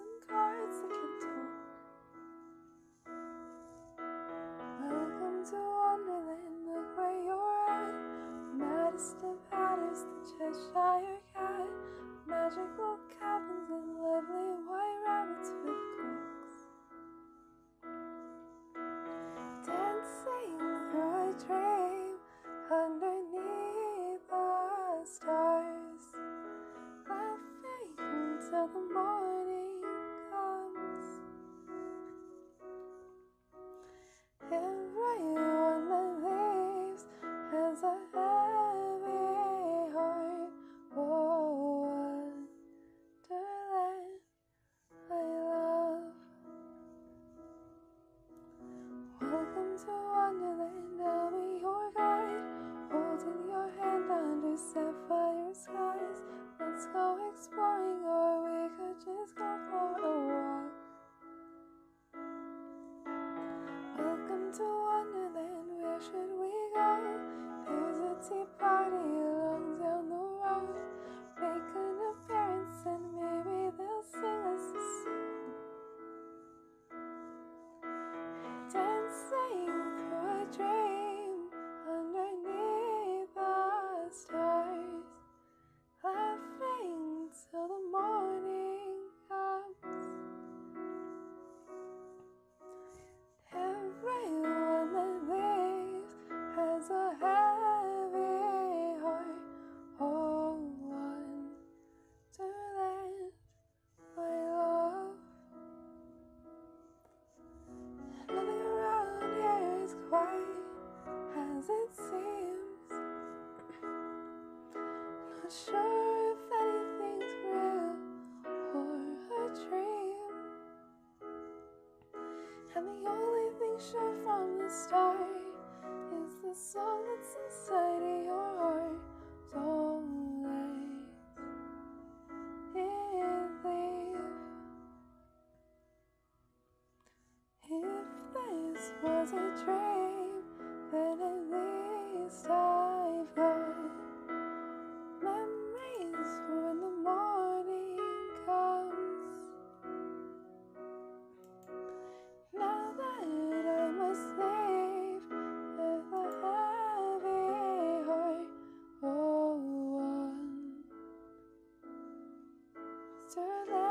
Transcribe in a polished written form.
and cards that can talk. Welcome to Wonderland, look where you're at. Maddest of hatters, the Cheshire Cat. Magical cabins and lovely white rabbits with cooks. Dancing through a dream underneath the stars. Laughing till the morning comes. Everyone that leaves has a heavy heart. Oh, Wonderland, I love. Welcome to Wonderland, I'll be your guide, holding your hand under sapphire skies. Let's go exploring, or we could just go for a walk. Welcome to Wonderland, where should we go? There's a tea party along down the road. Make an appearance and maybe they'll sing us a song. Dancing through a dream underneath the stars. Laughing till the morning comes. Everyone that leaves has a heavy heart. Oh, Wonderland, my love. Nothing around here is quite as it seems. Not sure if anything's real or a dream. And the only thing sure from the start is the song that's inside of your heart. Don't let it leave. If this was a dream, then at least I've got memories for when the morning comes. Now that I must leave with a heavy heart. Oh, Wonderland.